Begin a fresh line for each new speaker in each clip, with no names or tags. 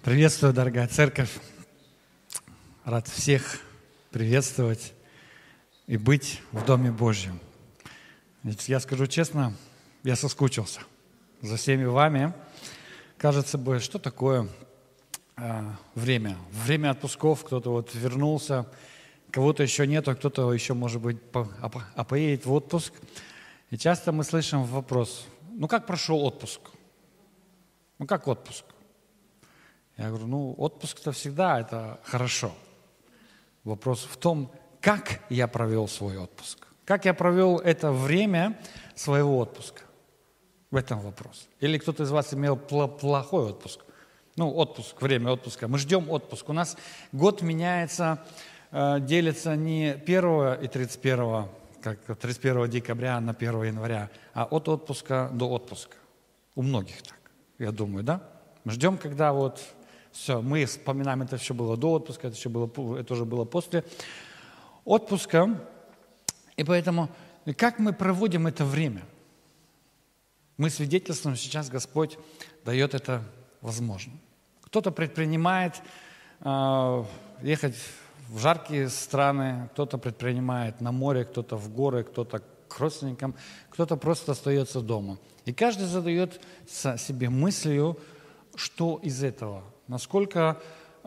Приветствую, дорогая церковь. Рад всех приветствовать и быть в Доме Божьем. Я скажу честно, я соскучился за всеми вами. Кажется бы, что такое время? Время отпусков, кто-то вот вернулся, кого-то еще нету, кто-то еще, может быть, поедет в отпуск. И часто мы слышим вопрос: ну как прошел отпуск? Ну как отпуск? Я говорю, отпуск-то всегда это хорошо. Вопрос в том, как я провел свой отпуск. Как я провел это время своего отпуска. В этом вопрос. Или кто-то из вас имел плохой отпуск. Отпуск, время отпуска. Мы ждем отпуск. У нас год меняется, делится не 1 и 31, как 31 декабря на 1 января, а от отпуска до отпуска. У многих так, я думаю, да? Мы ждем, когда все, мы вспоминаем, это все было до отпуска, это уже было после отпуска. И поэтому, как мы проводим это время? Мы свидетельствуем, сейчас Господь дает это возможно. Кто-то предпринимает ехать в жаркие страны, кто-то предпринимает на море, кто-то в горы, кто-то к родственникам, кто-то просто остается дома. И каждый задает себе мыслью, что из этого, насколько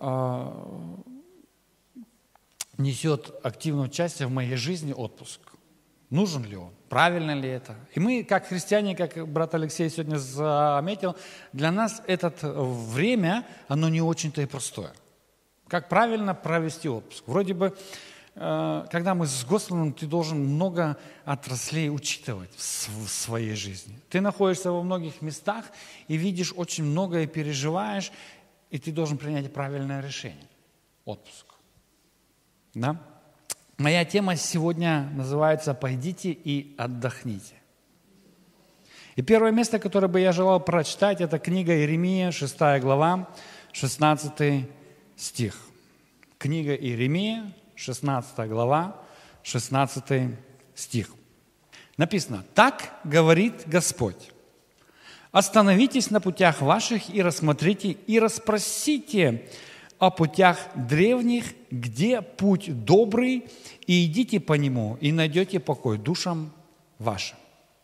несет активное участие в моей жизни отпуск. Нужен ли он? Правильно ли это? И мы, как христиане, как брат Алексей сегодня заметил, для нас это время, оно не очень-то и простое. Как правильно провести отпуск? Вроде бы, когда мы с Господом, ты должен много отраслей учитывать в своей жизни. Ты находишься во многих местах и видишь очень многое, переживаешь, и ты должен принять правильное решение. Отпуск. Да? Моя тема сегодня называется «Пойдите и отдохните». И первое место, которое бы я желал прочитать, это книга Иеремия, 6 глава, 16 стих. Книга Иеремия, 16 глава, 16 стих. Написано: «Так говорит Господь: остановитесь на путях ваших и рассмотрите, и расспросите о путях древних, где путь добрый, и идите по нему, и найдете покой душам вашим».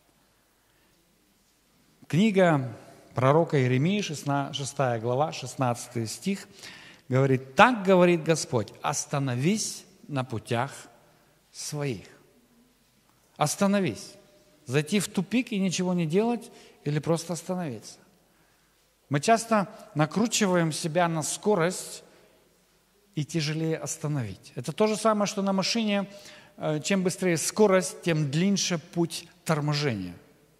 Книга пророка Иеремии, 6 глава, 16 стих, говорит: «Так говорит Господь: остановись на путях своих». Остановись. Зайти в тупик и ничего не делать, или просто остановиться. Мы часто накручиваем себя на скорость, и тяжелее остановить. Это то же самое, что на машине. Чем быстрее скорость, тем длиннее путь торможения.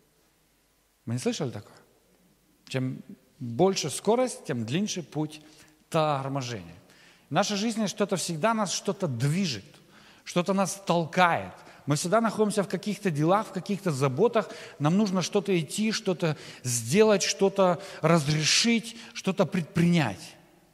Вы не слышали такое? Чем больше скорость, тем длиннее путь торможения. В нашей жизни нас что-то движет, что-то нас толкает. Мы всегда находимся в каких-то делах, в каких-то заботах. Нам нужно что-то идти, что-то сделать, что-то разрешить, что-то предпринять.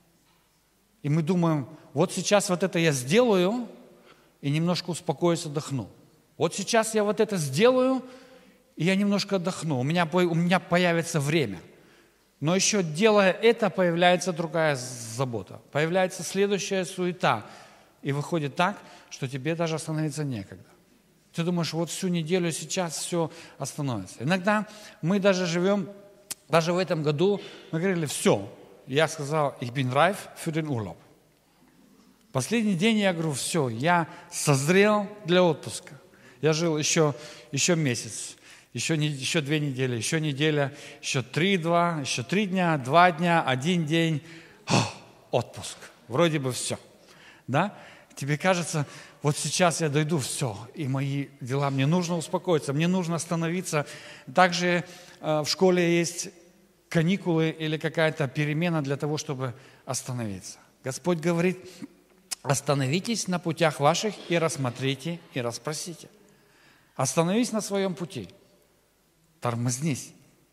И мы думаем, вот сейчас вот это я сделаю, и немножко успокоюсь, отдохну. Вот сейчас я вот это сделаю, и я немножко отдохну. У меня появится время. Но еще делая это, появляется другая забота. Появляется следующая суета. И выходит так, что тебе даже остановиться некогда. Ты думаешь, вот всю неделю сейчас все остановится. Иногда мы даже живем, даже в этом году, мы говорили, все. Я сказал, ich bin reif für den Urlaub. Последний день я говорю, все, я созрел для отпуска. Я жил еще месяц, еще 2 недели, еще неделя, еще 3 дня, 2 дня, 1 день. Отпуск. Вроде бы все. Да? Тебе кажется, вот сейчас я дойду, все, и мои дела, мне нужно успокоиться, мне нужно остановиться. Также в школе есть каникулы или какая-то перемена для того, чтобы остановиться. Господь говорит: остановитесь на путях ваших и рассмотрите, и расспросите. Остановись на своем пути. Тормознись.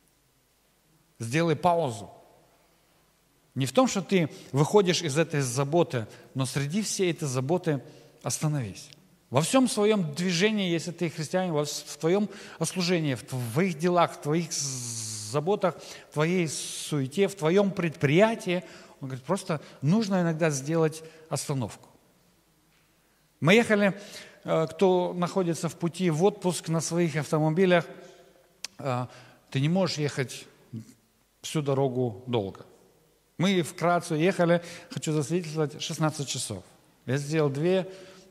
Сделай паузу. Не в том, что ты выходишь из этой заботы, но среди всей этой заботы остановись. Во всем своем движении, если ты христианин, в твоем служении, в твоих делах, в твоих заботах, в твоей суете, в твоем предприятии, Он говорит, просто нужно иногда сделать остановку. Мы ехали, кто находится в пути в отпуск на своих автомобилях, ты не можешь ехать всю дорогу долго. Мы в Крацию ехали, хочу засвидетельствовать, 16 часов. Я сделал 2,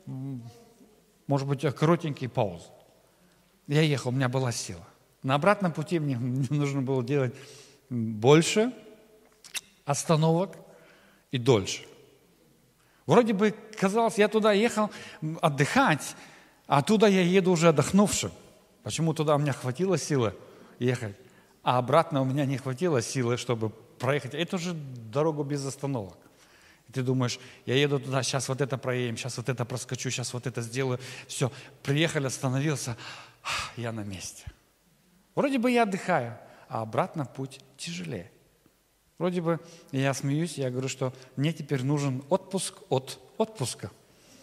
может быть, коротенькие паузы. Я ехал, у меня была сила. На обратном пути мне нужно было делать больше остановок и дольше. Вроде бы казалось, я туда ехал отдыхать, а оттуда я еду уже отдохнувшим. Почему туда у меня хватило силы ехать, а обратно у меня не хватило силы, чтобы проехать. Это уже дорогу без остановок. И ты думаешь, я еду туда, сейчас вот это проедем, сейчас вот это проскочу, сейчас вот это сделаю. Все, приехали, остановился, я на месте. Вроде бы я отдыхаю, а обратно путь тяжелее. Вроде бы я смеюсь, я говорю, что мне теперь нужен отпуск от отпуска.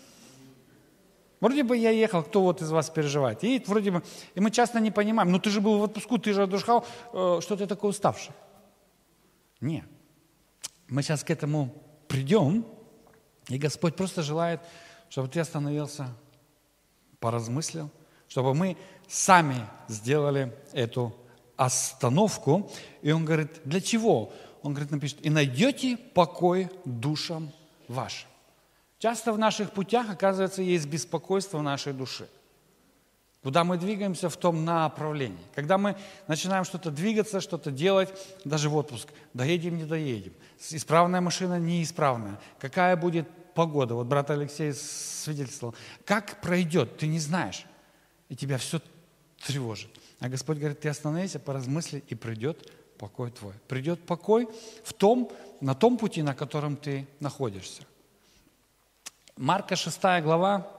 Вроде бы я ехал, кто вот из вас переживает. И вроде бы, и мы часто не понимаем, ну ты же был в отпуску, ты же отдыхал, что ты такой уставший. Нет. Мы сейчас к этому придем, и Господь просто желает, чтобы ты остановился, поразмыслил, чтобы мы сами сделали эту остановку. И Он говорит, для чего? Он говорит, напишет, и найдете покой душам вашим. Часто в наших путях, оказывается, есть беспокойство в нашей душе. Куда мы двигаемся в том направлении. Когда мы начинаем что-то двигаться, что-то делать, даже в отпуск, доедем, не доедем. Исправная машина, неисправная. Какая будет погода? Вот брат Алексей свидетельствовал. Как пройдет, ты не знаешь. И тебя все тревожит. А Господь говорит, ты остановись, поразмысли, и придет покой твой. Придет покой на том пути, на котором ты находишься. Марка 6 глава,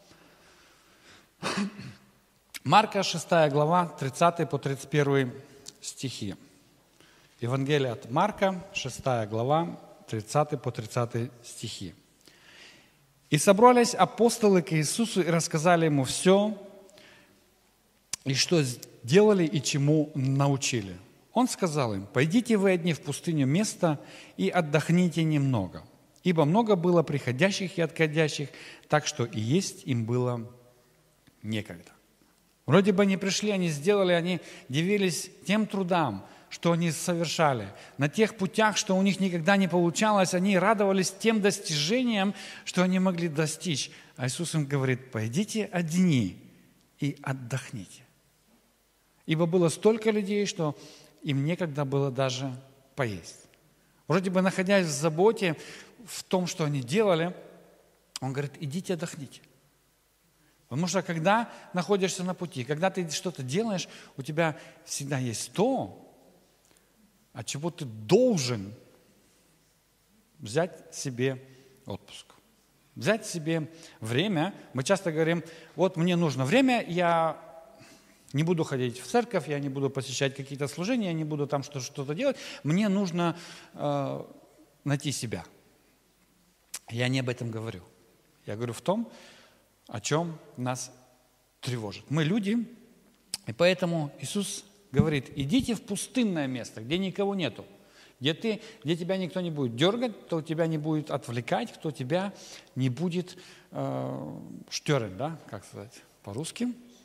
30 по 31 стихи. Евангелие от Марка, 6 глава, 30 по 30 стихи. «И собрались апостолы к Иисусу и рассказали Ему все, и что сделали, и чему научили. Он сказал им, пойдите вы одни в пустыню место и отдохните немного. Ибо много было приходящих и отходящих, так что и есть им было некогда». Вроде бы они пришли, они сделали, они дивились тем трудам, что они совершали. На тех путях, что у них никогда не получалось, они радовались тем достижениям, что они могли достичь. А Иисус им говорит, пойдите одни и отдохните. Ибо было столько людей, что им некогда было даже поесть. Вроде бы находясь в заботе, в том, что они делали, Он говорит, идите отдохните. Потому что когда находишься на пути, когда ты что-то делаешь, у тебя всегда есть то, от чего ты должен взять себе отпуск. Взять себе время. Мы часто говорим, вот мне нужно время, я не буду ходить в церковь, я не буду посещать какие-то служения, я не буду там что-то делать. Мне нужно найти себя. Я не об этом говорю. Я говорю в том, о чем нас тревожит. Мы люди, и поэтому Иисус говорит, идите в пустынное место, где никого нету, где тебя никто не будет дергать, кто тебя не будет отвлекать, кто тебя не будет штёрен, да, как сказать по-русски?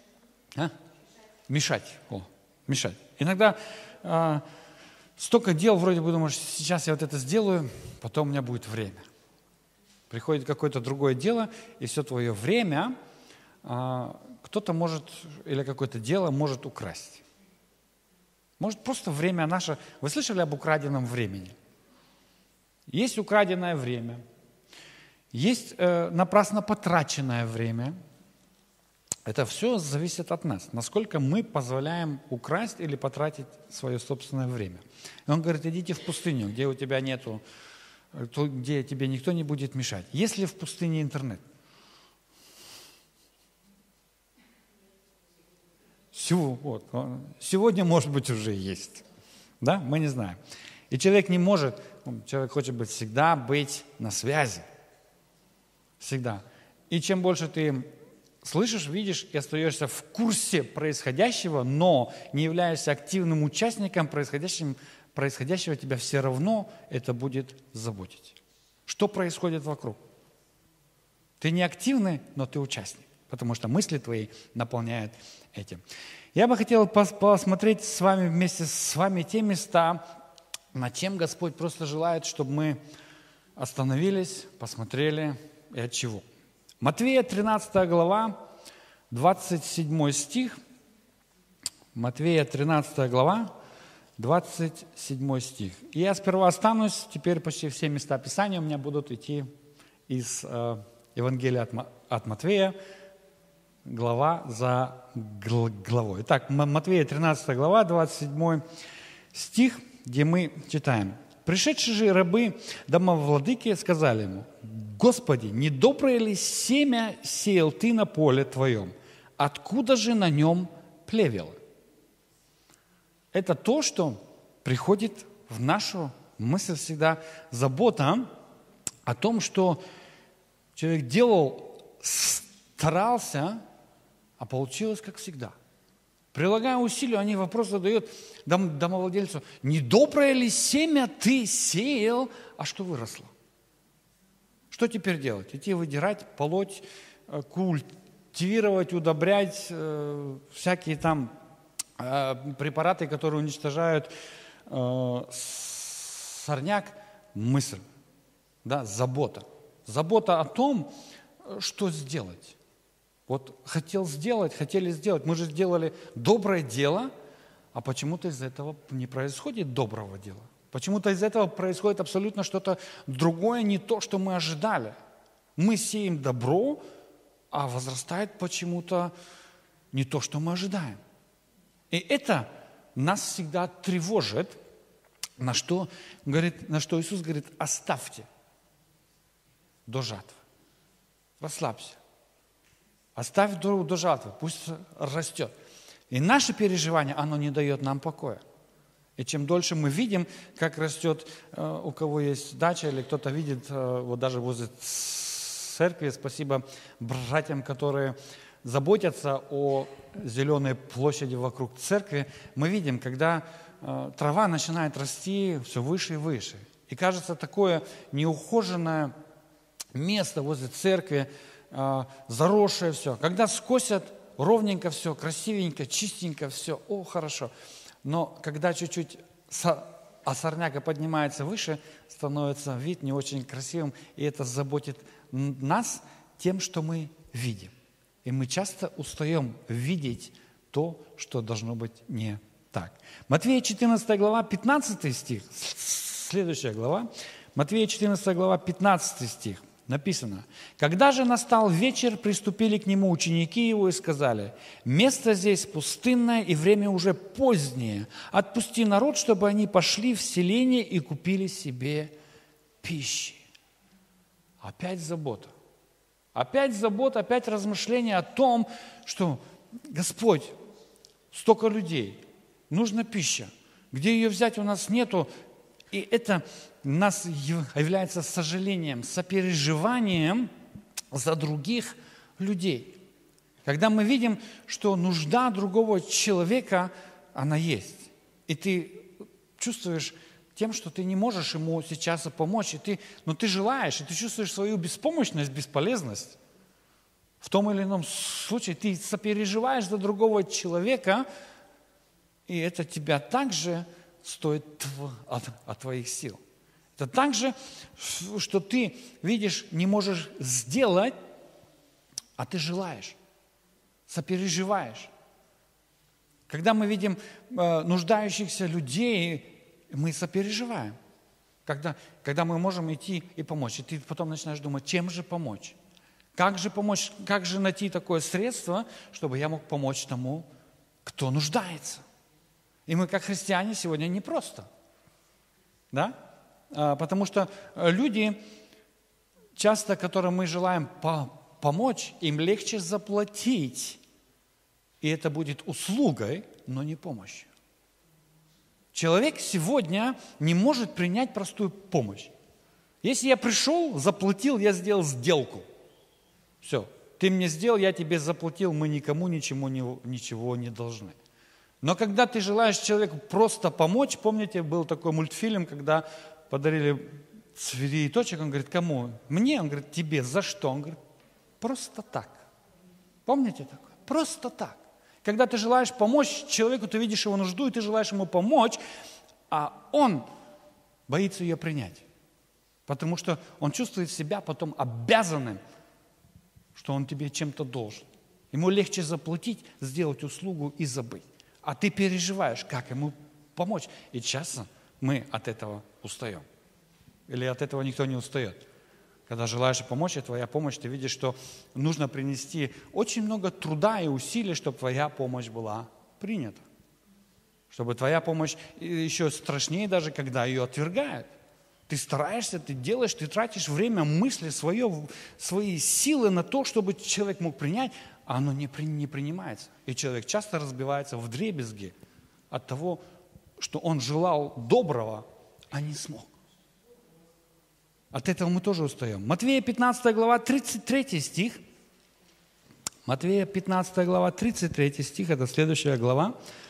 Мешать. Мешать. Иногда столько дел, вроде бы думаешь, сейчас я вот это сделаю, потом у меня будет время. Приходит какое-то другое дело, и все твое время кто-то может, или какое-то дело может украсть. Может просто время наше. Вы слышали об украденном времени? Есть украденное время, есть напрасно потраченное время. Это все зависит от нас, насколько мы позволяем украсть или потратить свое собственное время. И Он говорит, идите в пустыню, где у тебя нету, где тебе никто не будет мешать. Есть ли в пустыне интернет? Сегодня, может быть, уже есть. Да? Мы не знаем. И человек не может, человек хочет всегда быть на связи. Всегда. И чем больше ты слышишь, видишь и остаешься в курсе происходящего, но не являешься активным участником происходящего тебя все равно это будет заботить. Что происходит вокруг? Ты не активный, но ты участник, потому что мысли твои наполняют этим. Я бы хотел посмотреть с вами вместе с вами те места, над чем Господь просто желает, чтобы мы остановились, посмотрели и от чего. Матвея 13 глава, 27 стих. Матвея 13 глава, 27 стих. И я сперва останусь, теперь почти все места Писания у меня будут идти из Евангелия от Матвея, глава за главой. Итак, Матвея 13 глава, 27 стих, где мы читаем. «Пришедшие же рабы домовладыки сказали ему: Господи, не доброе ли семя сеял ты на поле твоем? Откуда же на нем плевело?» Это то, что приходит в нашу мысль всегда, забота о том, что человек делал, старался, а получилось как всегда. Прилагая усилия, они вопрос задают домовладельцу: недоброе ли семя ты сеял, а что выросло? Что теперь делать? Идти выдирать, полоть, культивировать, удобрять, всякие там препараты, которые уничтожают сорняк, мысль, да, забота. Забота о том, что сделать. Вот хотели сделать. Мы же сделали доброе дело, а почему-то из этого не происходит доброго дела. Почему-то из этого происходит абсолютно что-то другое, не то, что мы ожидали. Мы сеем добро, а возрастает почему-то не то, что мы ожидаем. И это нас всегда тревожит, на что Иисус говорит: оставьте до жатвы. Расслабься. Оставь до жатвы, пусть растет. И наше переживание, оно не дает нам покоя. И чем дольше мы видим, как растет, у кого есть дача, или кто-то видит, вот даже возле церкви, спасибо братьям, которые заботятся о зеленой площади вокруг церкви, мы видим, когда трава начинает расти все выше и выше. И кажется, такое неухоженное место возле церкви, заросшее все. Когда скосят, ровненько все, красивенько, чистенько все, хорошо. Но когда чуть-чуть сорняка поднимается выше, становится вид не очень красивым, и это заботит нас тем, что мы видим. И мы часто устаем видеть то, что должно быть не так. Матвея 14 глава, 15 стих, следующая глава, Матвея 14 глава, 15 стих. Написано: «Когда же настал вечер, приступили к нему ученики его и сказали: место здесь пустынное, и время уже позднее. Отпусти народ, чтобы они пошли в селение и купили себе пищи». Опять забота. Опять забота, опять размышление о том, что Господь, столько людей, нужна пища. Где ее взять, у нас нету. И это у нас является сожалением, сопереживанием за других людей. Когда мы видим, что нужда другого человека, она есть. И ты чувствуешь тем, что ты не можешь ему сейчас помочь, но ты желаешь, и ты чувствуешь свою беспомощность, бесполезность. В том или ином случае ты сопереживаешь за другого человека, и это тебя также стоит от твоих сил. Это так же, что ты видишь, не можешь сделать, а ты желаешь, сопереживаешь. Когда мы видим нуждающихся людей, мы сопереживаем. Когда мы можем идти и помочь. И ты потом начинаешь думать, чем же помочь? Как же помочь? Как же найти такое средство, чтобы я мог помочь тому, кто нуждается? И мы, как христиане, сегодня непросто. Да? Потому что люди, часто, которым мы желаем помочь, им легче заплатить. И это будет услугой, но не помощью. Человек сегодня не может принять простую помощь. Если я пришел, заплатил, я сделал сделку. Все, ты мне сделал, я тебе заплатил, мы никому ничего не должны. Но когда ты желаешь человеку просто помочь, помните, был такой мультфильм, когда подарили цветочек, он говорит, кому? Мне, он говорит, тебе, за что? Он говорит, просто так. Помните такое? Просто так. Когда ты желаешь помочь человеку, ты видишь его нужду, и ты желаешь ему помочь, а он боится ее принять. Потому что он чувствует себя потом обязанным, что он тебе чем-то должен. Ему легче заплатить, сделать услугу и забыть. А ты переживаешь, как ему помочь. И часто мы от этого устаем. Или от этого никто не устает. Когда желаешь помочь, и твоя помощь, ты видишь, что нужно принести очень много труда и усилий, чтобы твоя помощь была принята. Чтобы твоя помощь еще страшнее даже, когда ее отвергают. Ты стараешься, ты делаешь, ты тратишь время, мысли, свои силы на то, чтобы человек мог принять, а оно не принимается. И человек часто разбивается вдребезги от того, что он желал доброго, а не смог. От этого мы тоже устаем. Матвея 15 глава, 33 стих. Матвея 15 глава, 33 стих, это следующая глава.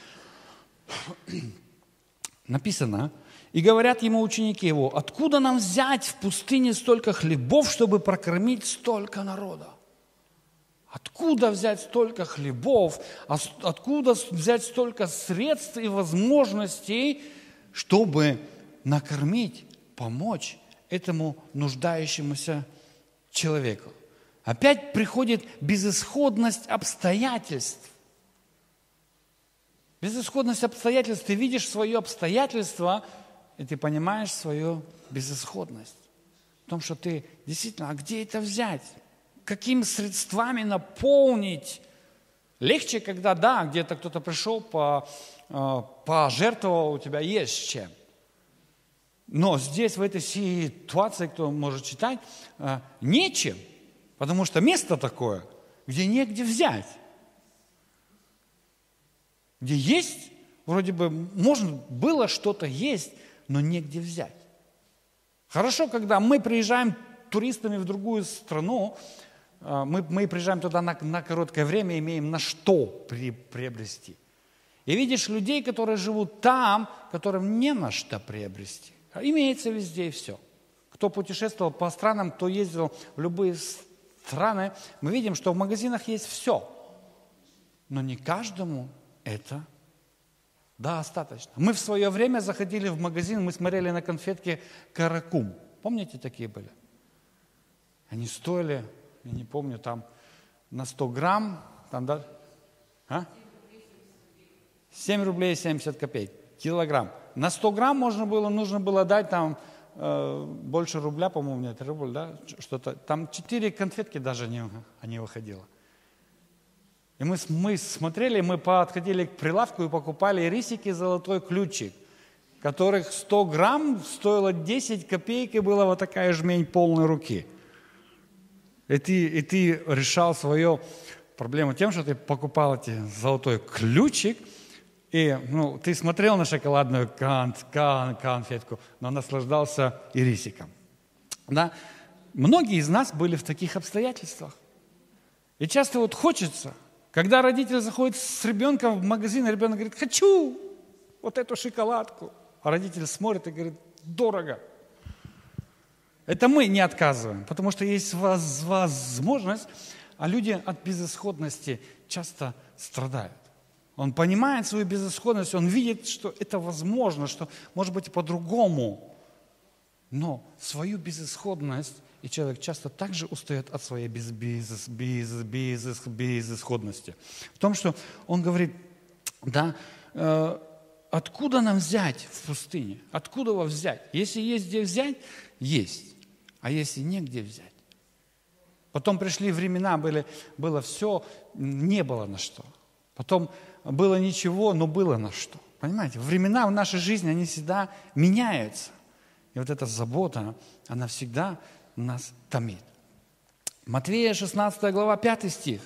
Написано, и говорят ему ученики его, откуда нам взять в пустыне столько хлебов, чтобы прокормить столько народа? Откуда взять столько хлебов, откуда взять столько средств и возможностей, чтобы накормить, помочь этому нуждающемуся человеку? Опять приходит безысходность обстоятельств. Безысходность обстоятельств. Ты видишь свое обстоятельство, и ты понимаешь свою безысходность. В том, что ты действительно, а где это взять? Какими средствами наполнить? Легче, когда, да, где-то кто-то пришел, пожертвовал, у тебя есть чем. Но здесь, в этой ситуации, кто может читать, нечем. Потому что место такое, где негде взять. Где есть, вроде бы, можно было что-то есть, но негде взять. Хорошо, когда мы приезжаем туристами в другую страну, мы приезжаем туда на короткое время, имеем на что приобрести. И видишь людей, которые живут там, которым не на что приобрести. Имеется везде и все. Кто путешествовал по странам, кто ездил в любые страны, мы видим, что в магазинах есть все. Но не каждому это достаточно. Мы в свое время заходили в магазин, мы смотрели на конфетки «Каракум». Помните, такие были? Они стоили, я не помню, там на 100 грамм, там, да? 7 рублей 70 копеек, килограмм. На 100 грамм нужно было дать там больше рубля, по-моему, нет, рубль, да? Что-то. Там 4 конфетки даже не выходило. И мы смотрели, мы подходили к прилавку и покупали рисики «Золотой ключик», которых 100 грамм стоило 10 копеек, и была вот такая жмень полной руки. И ты решал свою проблему тем, что ты покупал эти «Золотой ключик», и ты смотрел на шоколадную конфетку, но наслаждался и рисиком. Да? Многие из нас были в таких обстоятельствах. И часто вот хочется, когда родитель заходит с ребенком в магазин, и ребенок говорит, хочу вот эту шоколадку. А родитель смотрит и говорит, дорого. Это мы не отказываем, потому что есть возможность, а люди от безысходности часто страдают. Он понимает свою безысходность, он видит, что это возможно, что может быть и по-другому. Но свою безысходность, и человек часто также устает от своей безысходности. В том, что он говорит, да, откуда нам взять в пустыне? Откуда его взять? Если есть где взять, есть. А если негде взять? Потом пришли времена, было все, не было на что. Потом было ничего, но было на что. Понимаете, времена в нашей жизни, они всегда меняются. И вот эта забота, она всегда нас томит. Матвея 16 глава, 5 стих.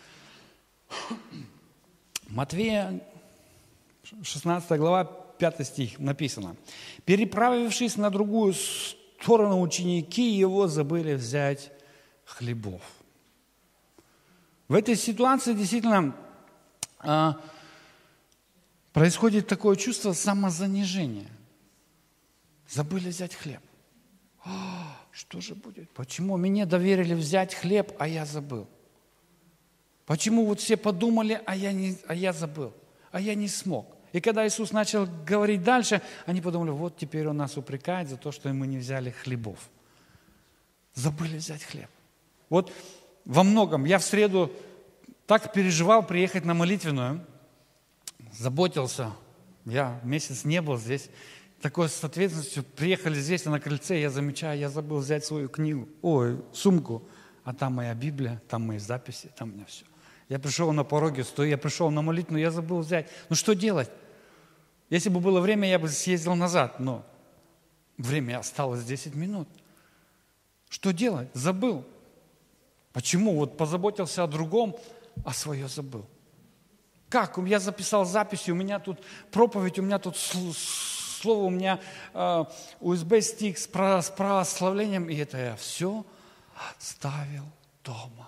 Матвея 16 глава, 5 стих написано. «Переправившись на другую сторону, ученики его забыли взять хлебов». В этой ситуации действительно происходит такое чувство самозанижения. Забыли взять хлеб. Что же будет? Почему мне доверили взять хлеб, а я забыл? Почему вот все подумали, а я забыл, а я не смог? И когда Иисус начал говорить дальше, они подумали, вот теперь Он нас упрекает за то, что мы не взяли хлебов. Забыли взять хлеб. Вот во многом я в среду так переживал приехать на молитвенную, заботился. Я месяц не был здесь. Такой с ответственностью приехали здесь, на крыльце, я замечаю, я забыл взять свою книгу, сумку, а там моя Библия, там мои записи, там у меня все. Я пришел на пороге, стою, я пришел на молитву, я забыл взять. Ну что делать? Если бы было время, я бы съездил назад, но время осталось 10 минут. Что делать? Забыл. Почему? Вот позаботился о другом, а свое забыл. Как? Я записал записи, у меня тут проповедь, у меня тут слово, у меня USB-стик с прославлением, и это я все оставил дома.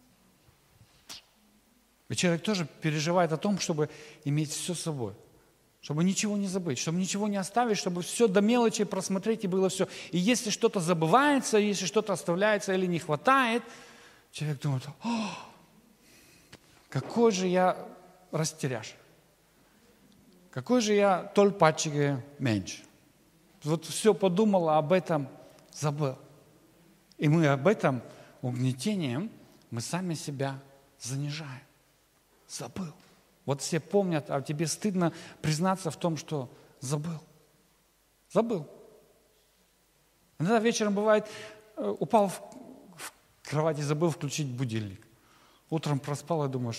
И человек тоже переживает о том, чтобы иметь все с собой, чтобы ничего не забыть, чтобы ничего не оставить, чтобы все до мелочи просмотреть и было все. И если что-то забывается, если что-то оставляется или не хватает, человек думает, какой же я растеряш, какой же я тольпачиге меньше. Вот все подумал, а об этом забыл. И мы об этом угнетением мы сами себя занижаем. Забыл. Вот все помнят, а тебе стыдно признаться в том, что забыл. Забыл. Иногда вечером бывает, упал в кровать и забыл включить будильник. Утром проспал и думаешь,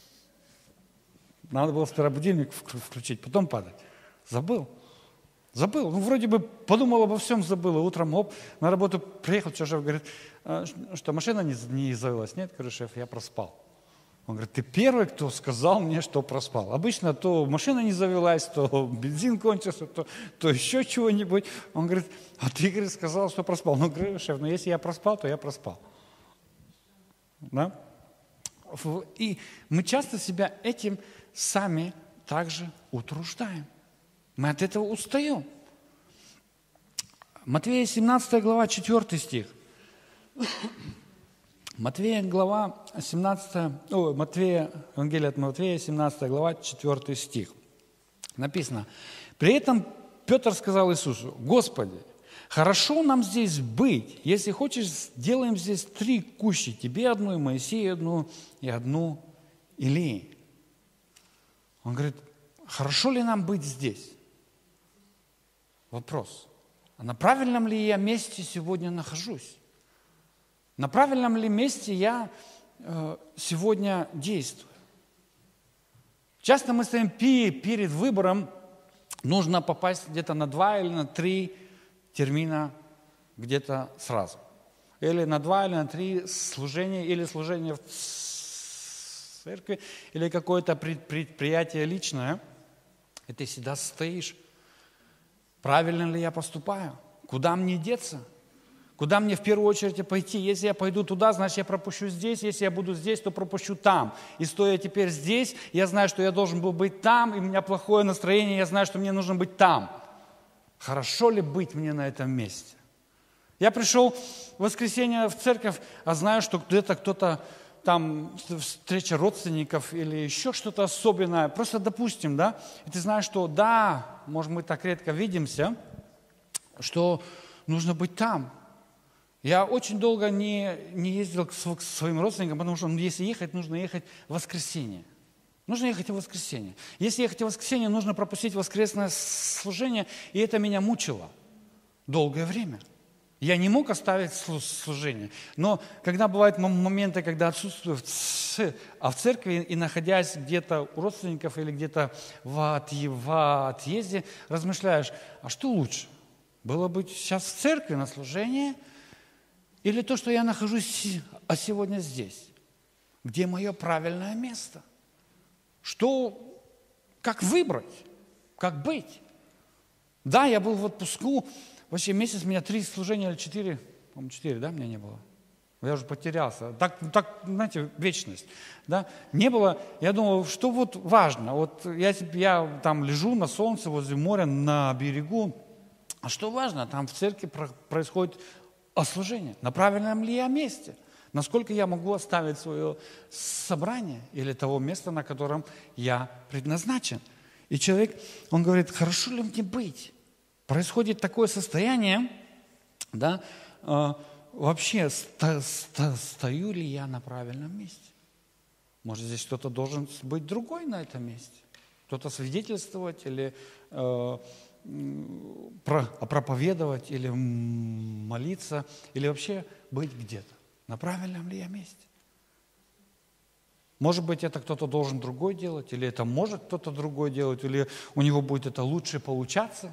надо было сперва будильник включить, потом падать. Забыл. Забыл. Ну, вроде бы подумал обо всем, забыл. И утром, на работу приехал, шеф говорит, что машина не завелась. Нет, говорю, шеф, я проспал. Он говорит, ты первый, кто сказал мне, что проспал. Обычно то машина не завелась, то бензин кончился, то еще чего-нибудь. Он говорит, а ты, говорит, сказал, что проспал. Ну, говорю, шеф, если я проспал, то я проспал. Да? И мы часто себя этим сами также утруждаем. Мы от этого устаем. Матвея 17 глава, 4 стих. Матвея, Евангелие от Матвея, 17 глава, 4 стих. Написано, при этом Петр сказал Иисусу, Господи, хорошо нам здесь быть, если хочешь, сделаем здесь 3 кущи, тебе одну, и Моисею одну, и одну Илии. Он говорит, хорошо ли нам быть здесь? Вопрос, а на правильном ли я месте сегодня нахожусь? На правильном ли месте я сегодня действую? Часто мы стоим перед выбором, нужно попасть где-то на 2 или на 3 термина где-то сразу. Или на 2 или на 3 служения, или служение в церкви, или какое-то предприятие личное. И ты всегда стоишь. Правильно ли я поступаю? Куда мне деться? Куда мне в первую очередь пойти? Если я пойду туда, значит, я пропущу здесь. Если я буду здесь, то пропущу там. И стоя теперь здесь, я знаю, что я должен был быть там, и у меня плохое настроение, я знаю, что мне нужно быть там. Хорошо ли быть мне на этом месте? Я пришел в воскресенье в церковь, а знаю, что где-то кто-то там, встреча родственников или еще что-то особенное. Просто допустим, да? И ты знаешь, что да, может, мы так редко видимся, что нужно быть там. Я очень долго не ездил к своим родственникам, потому что если ехать, нужно ехать в воскресенье. Нужно ехать в воскресенье. Если ехать в воскресенье, нужно пропустить воскресное служение, и это меня мучило долгое время. Я не мог оставить служение. Но когда бывают моменты, когда отсутствую в церкви и находясь где-то у родственников или где-то в отъезде, размышляешь, а что лучше? Было быть сейчас в церкви на служении или то, что я нахожусь сегодня здесь? Где мое правильное место? Как выбрать? Как быть? Да, я был в отпуску. Вообще месяц у меня 3 служения или 4, по-моему, 4, да, у меня не было? Я уже потерялся. Так, знаете, вечность. Да? Не было, я думал, что вот важно. Вот я там лежу на солнце возле моря, на берегу. А что важно? Там в церкви происходит служение. На правильном ли я месте? Насколько я могу оставить свое собрание или того места, на котором я предназначен? И человек, он говорит, хорошо ли мне быть? Происходит такое состояние, да, вообще, стою ли я на правильном месте? Может, здесь кто-то должен быть другой на этом месте? Кто-то свидетельствовать или проповедовать, или молиться, или вообще быть где-то? На правильном ли я месте? Может быть, это кто-то должен другой делать, или это может кто-то другой делать, или у него будет это лучше получаться?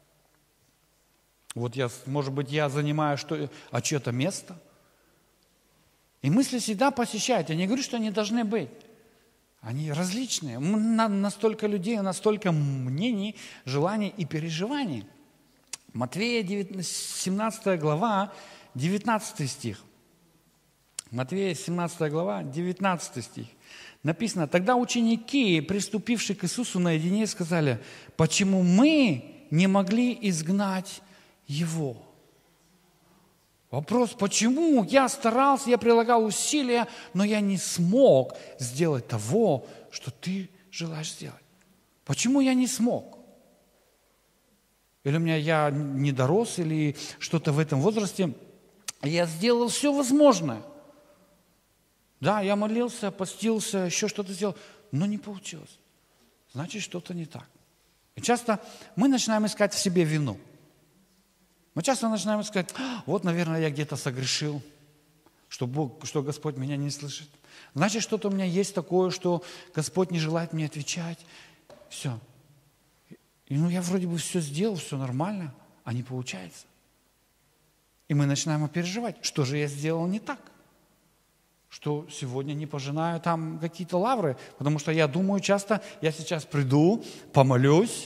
Вот может быть, я занимаю чье-то место. И мысли всегда посещают. Я не говорю, что они должны быть. Они различные. Настолько людей, настолько мнений, желаний и переживаний. Матвея 17 глава, 19 стих. Матвея 17 глава, 19 стих. Написано, тогда ученики, приступившие к Иисусу наедине, сказали, почему мы не могли изгнать его? Вопрос, почему я старался, я прилагал усилия, но я не смог сделать того, что ты желаешь сделать? Почему я не смог? Или я не дорос, или что-то в этом возрасте. Я сделал все возможное. Да, я молился, постился, еще что-то сделал, но не получилось. Значит, что-то не так. И часто мы начинаем искать в себе вину. Мы часто начинаем искать, вот, наверное, я где-то согрешил, что Господь меня не слышит. Значит, что-то у меня есть такое, что Господь не желает мне отвечать. Все. И я вроде бы все сделал, все нормально, а не получается. И мы начинаем переживать, что же я сделал не так. Что сегодня не пожинаю там какие-то лавры, потому что я думаю часто, я сейчас приду, помолюсь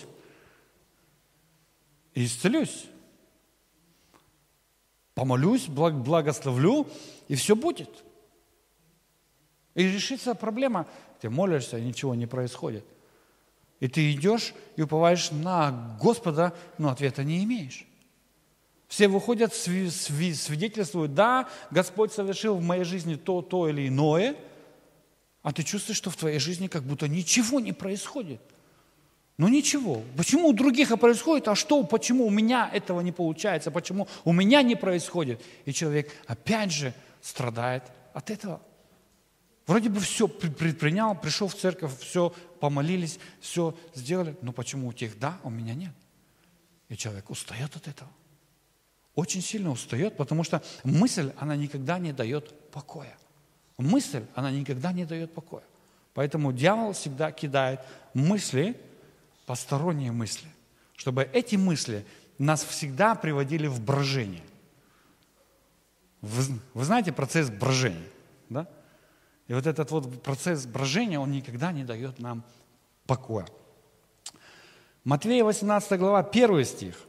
и исцелюсь. Помолюсь, благословлю, и все будет. И решится проблема. Ты молишься, и ничего не происходит. И ты идешь и уповаешь на Господа, но ответа не имеешь. Все выходят, свидетельствуют, да, Господь совершил в моей жизни то или иное, а ты чувствуешь, что в твоей жизни как будто ничего не происходит. Ну ничего. Почему у других происходит, почему у меня этого не получается, почему у меня не происходит? И человек опять же страдает от этого. Вроде бы все предпринял, пришел в церковь, все помолились, все сделали, но почему у тех да, а у меня нет? И человек устает от этого. Очень сильно устает, потому что мысль, она никогда не дает покоя. Мысль, она никогда не дает покоя. Поэтому дьявол всегда кидает мысли, посторонние мысли, чтобы эти мысли нас всегда приводили в брожение. Вы знаете процесс брожения, да? И вот этот вот процесс брожения, он никогда не дает нам покоя. Матвея 18 глава, 1 стих.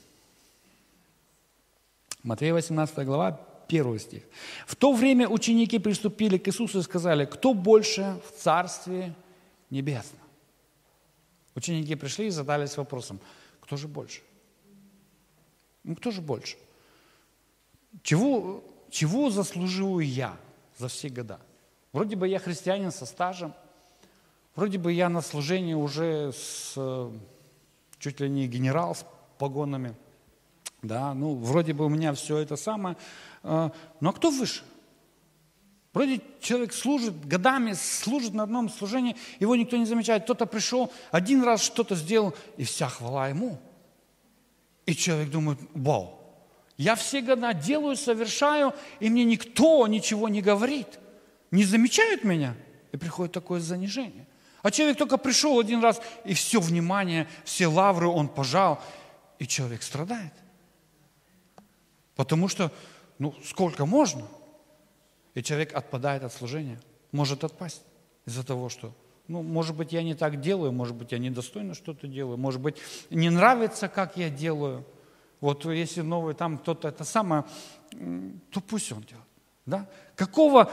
Матвея 18 глава, 1 стих. В то время ученики приступили к Иисусу и сказали, кто больше в Царстве Небесном? Ученики пришли и задались вопросом, кто же больше? Кто же больше? Чего заслуживаю я за все года? Вроде бы я христианин со стажем, вроде бы я на служении уже чуть ли не генерал с погонами. Да, вроде бы у меня все это самое. Но кто выше? Вроде человек служит годами, служит на одном служении, его никто не замечает. Кто-то пришел, один раз что-то сделал, и вся хвала ему. И человек думает, вау, я все года делаю, совершаю, и мне никто ничего не говорит. Не замечают меня? И приходит такое занижение. А человек только пришел один раз, и все внимание, все лавры он пожал, и человек страдает. Потому что, сколько можно? И человек отпадает от служения, может отпасть из-за того, что, может быть, я не так делаю, может быть, я недостойно что-то делаю, может быть, не нравится, как я делаю. Вот если новый там кто-то это самое, то пусть он делает. Да? Какого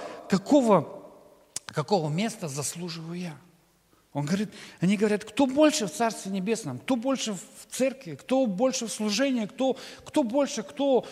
места заслуживаю я? Они говорят, кто больше в Царстве Небесном, кто больше в церкви, кто больше в служении, кто больше, кто.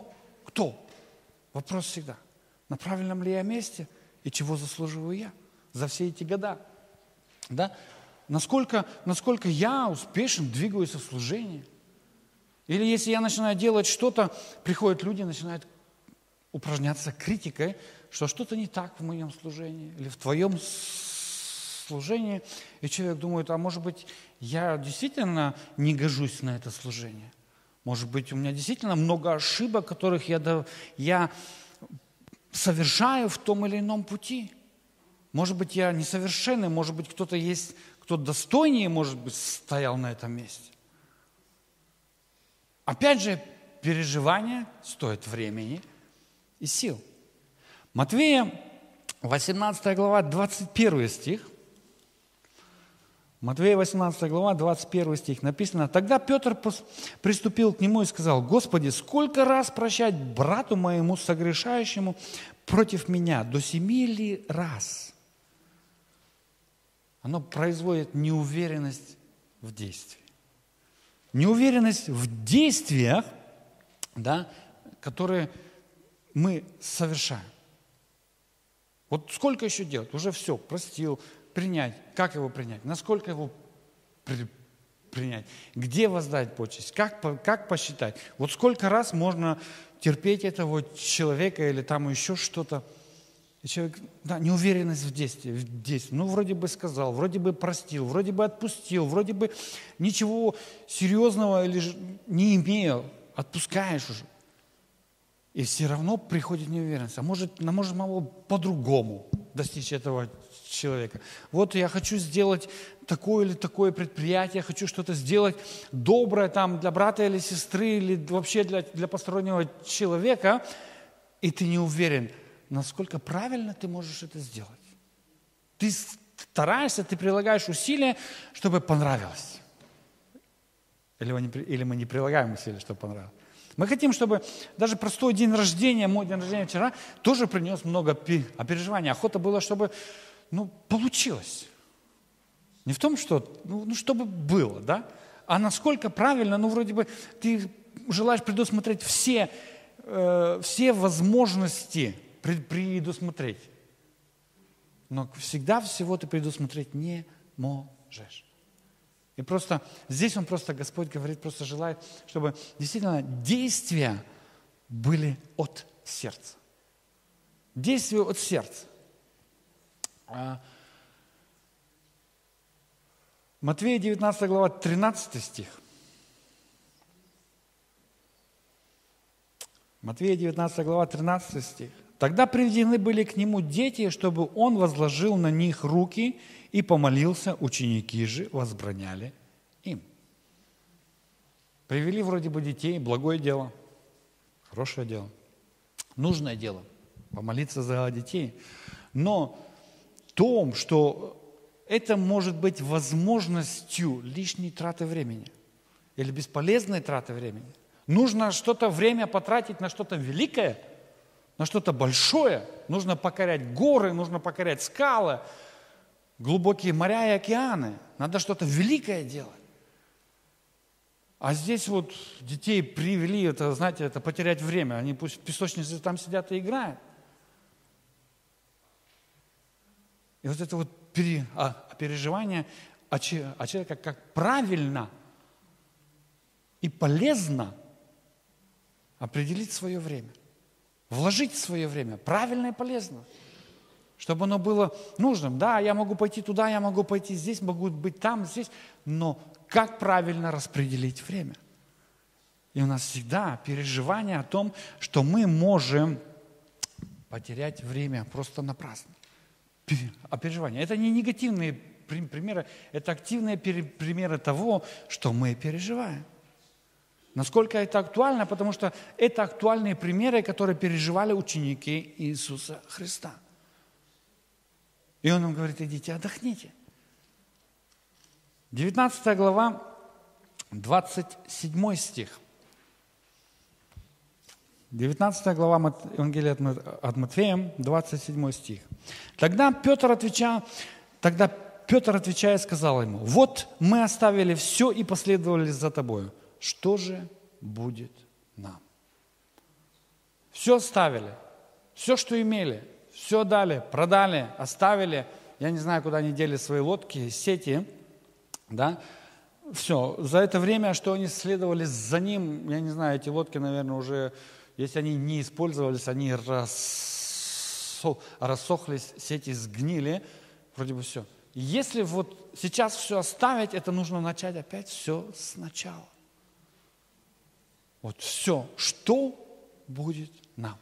Вопрос всегда, на правильном ли я месте и чего заслуживаю я за все эти года? Да? Насколько я успешен, двигаюсь в служении? Или если я начинаю делать что-то, приходят люди, начинают упражняться критикой, что что-то не так в моем служении или в твоем служении, и человек думает, а может быть, я действительно не гожусь на это служение. Может быть, у меня действительно много ошибок, которых я совершаю в том или ином пути. Может быть, я несовершенный, может быть, кто-то есть, кто достойнее, может быть, стоял на этом месте. Опять же, переживания стоят времени и сил. Матвея, 18 глава, 21 стих. Матвея 18 глава, 21 стих написано: «Тогда Петр приступил к нему и сказал: Господи, сколько раз прощать брату моему согрешающему против меня? До 7 ли раз?» Оно производит неуверенность в действии. Неуверенность в действиях, да, которые мы совершаем. Вот сколько еще делать? Уже все, простил, принять. Как его принять? Насколько его принять? Где воздать почесть? Как посчитать? Вот сколько раз можно терпеть этого человека или там еще что-то? И человек, да, неуверенность в действии. Ну, вроде бы сказал, вроде бы простил, вроде бы отпустил, вроде бы ничего серьезного или не имея, отпускаешь уже. И все равно приходит неуверенность. А может могу по-другому достичь этого человека. Вот я хочу сделать такое или такое предприятие, хочу что-то сделать доброе там для брата или сестры, или вообще для постороннего человека, и ты не уверен, насколько правильно ты можешь это сделать. Ты стараешься, ты прилагаешь усилия, чтобы понравилось. Или мы не прилагаем усилия, чтобы понравилось. Мы хотим, чтобы даже простой день рождения, мой день рождения вчера, тоже принес много переживаний. Охота была, чтобы, получилось. Не в том, что, чтобы было, да? А насколько правильно, вроде бы ты желаешь предусмотреть все возможности предусмотреть. Но всегда всего ты предусмотреть не можешь. И просто здесь Господь говорит, просто желает, чтобы действительно действия были от сердца. Действия от сердца. Матвея 19 глава, 13 стих. Матвея 19 глава, 13 стих. «Тогда приведены были к нему дети, чтобы он возложил на них руки и помолился, ученики же возбраняли им». Привели вроде бы детей, благое дело, хорошее дело, нужное дело, помолиться за детей. Но в том, что это может быть возможностью лишней траты времени или бесполезной траты времени. Нужно время потратить на что-то великое, на что-то большое. Нужно покорять горы, нужно покорять скалы, глубокие моря и океаны. Надо что-то великое делать. А здесь детей привели, это потерять время. Они пусть в песочнице там сидят и играют. И это переживание о человеке, как правильно и полезно определить свое время. Вложить в свое время правильно и полезно, чтобы оно было нужным. Да, я могу пойти туда, я могу пойти здесь, могу быть там, здесь, но как правильно распределить время? И у нас всегда переживание о том, что мы можем потерять время просто напрасно. А переживания – это не негативные примеры, это активные примеры того, что мы переживаем. Насколько это актуально? Потому что это актуальные примеры, которые переживали ученики Иисуса Христа. И Он им говорит: идите, отдохните. 19 глава, 27 стих. 19 глава Евангелия от Матфея, 27 стих. Тогда Петр, отвечая, сказал ему: «Вот мы оставили все и последовали за тобою. Что же будет нам?» Все оставили, все, что имели, все дали, продали, оставили. Я не знаю, куда они дели свои лодки, сети, да. Все. За это время, что они следовали за ним, я не знаю, эти лодки, наверное, уже, если они не использовались, они рассохлись, сети сгнили, вроде бы все. Если вот сейчас все оставить, это нужно начать опять все сначала. Вот все, что будет нам?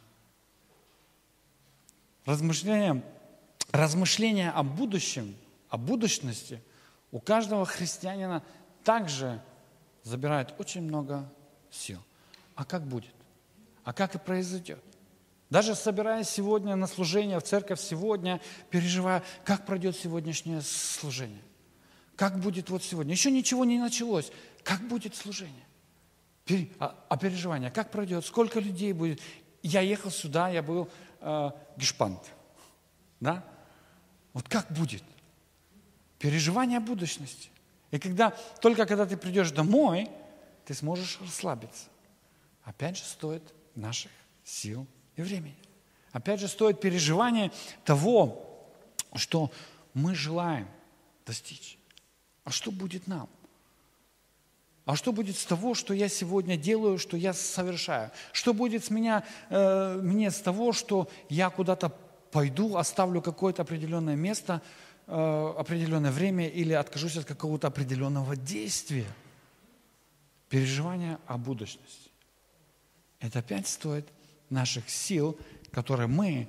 Размышления о будущем, о будущности у каждого христианина также забирает очень много сил. А как будет? А как и произойдет? Даже собираясь сегодня на служение в церковь сегодня, переживая, как пройдет сегодняшнее служение. Как будет вот сегодня? Еще ничего не началось. Как будет служение? Переживание. Как пройдет? Сколько людей будет? Я ехал сюда, я был гешпант. Да? Вот как будет? Переживание о будущности. И только когда ты придешь домой, ты сможешь расслабиться. Опять же, стоит наших сил и времени. Опять же, стоит переживания того, что мы желаем достичь. А что будет нам? А что будет с того, что я сегодня делаю, что я совершаю? Что будет с мне с того, что я куда-то пойду, оставлю какое-то определенное место, определенное время или откажусь от какого-то определенного действия? Переживание о будущности. Это опять стоит наших сил, которые мы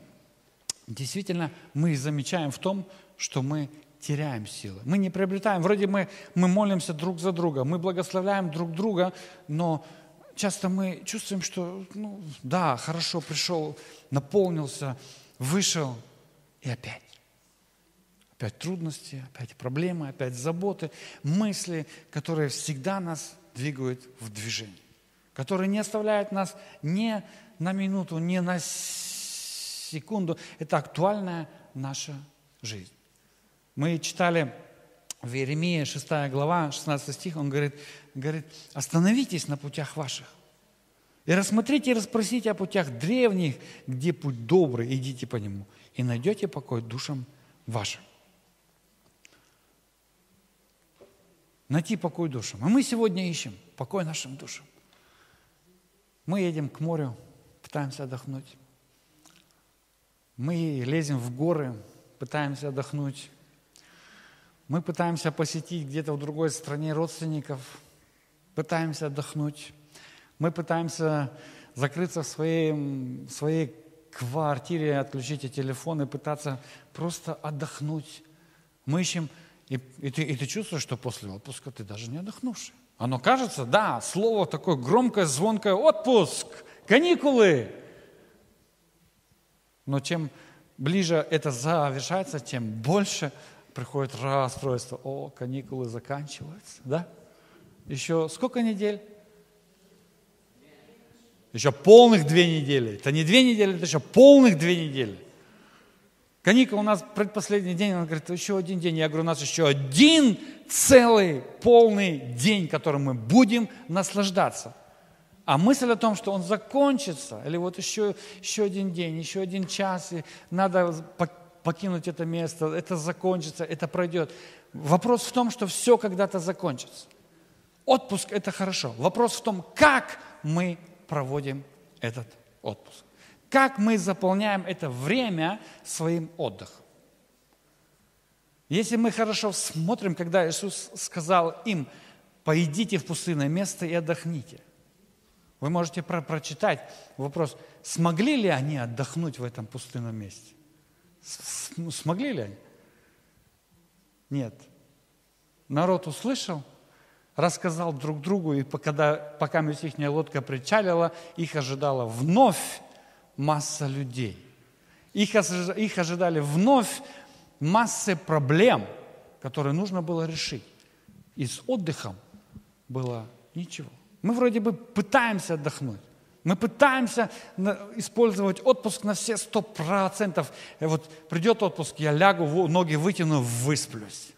замечаем в том, что мы теряем силы. Мы не приобретаем. Вроде мы молимся друг за друга, мы благословляем друг друга, но часто мы чувствуем, что, да, хорошо, пришел, наполнился, вышел, и опять. Опять трудности, опять проблемы, опять заботы, мысли, которые всегда нас двигают в движение, которые не оставляют нас ни на минуту, ни на секунду. Это актуальная наша жизнь. Мы читали в Иеремии 6 глава, 16 стих, он говорит, остановитесь на путях ваших и рассмотрите и расспросите о путях древних, где путь добрый, идите по нему, и найдете покой душам вашим. Найти покой душам. А мы сегодня ищем покой нашим душам. Мы едем к морю, пытаемся отдохнуть. Мы лезем в горы, пытаемся отдохнуть. Мы пытаемся посетить где-то в другой стране родственников, пытаемся отдохнуть. Мы пытаемся закрыться в своей квартире, отключить телефон и пытаться просто отдохнуть. Мы ищем, и ты чувствуешь, что после отпуска ты даже не отдохнувший. Оно кажется, да, слово такое громкое, звонкое: отпуск, каникулы. Но чем ближе это завершается, тем больше приходит расстройство. О, каникулы заканчиваются, да? Еще сколько недель? Еще полных 2 недели. Это не 2 недели, это еще полных 2 недели. Каникулы у нас предпоследний день, он говорит, еще 1 день. Я говорю, у нас еще 1 целый полный день, которым мы будем наслаждаться. А мысль о том, что он закончится, или вот еще 1 день, еще 1 час, и надо покинуть это место, это закончится, это пройдет. Вопрос в том, что все когда-то закончится. Отпуск – это хорошо. Вопрос в том, как мы проводим этот отпуск. Как мы заполняем это время своим отдыхом. Если мы хорошо смотрим, когда Иисус сказал им, пойдите в пустынное место и отдохните. Вы можете прочитать вопрос, смогли ли они отдохнуть в этом пустынном месте? Смогли ли они? Нет. Народ услышал, рассказал друг другу, и пока их лодка причалила, их ожидала вновь масса людей. Их ожидали вновь массы проблем, которые нужно было решить. И с отдыхом было ничего. Мы вроде бы пытаемся отдохнуть, Мы пытаемся использовать отпуск на все 100%. И вот придет отпуск, я лягу, ноги вытяну, высплюсь.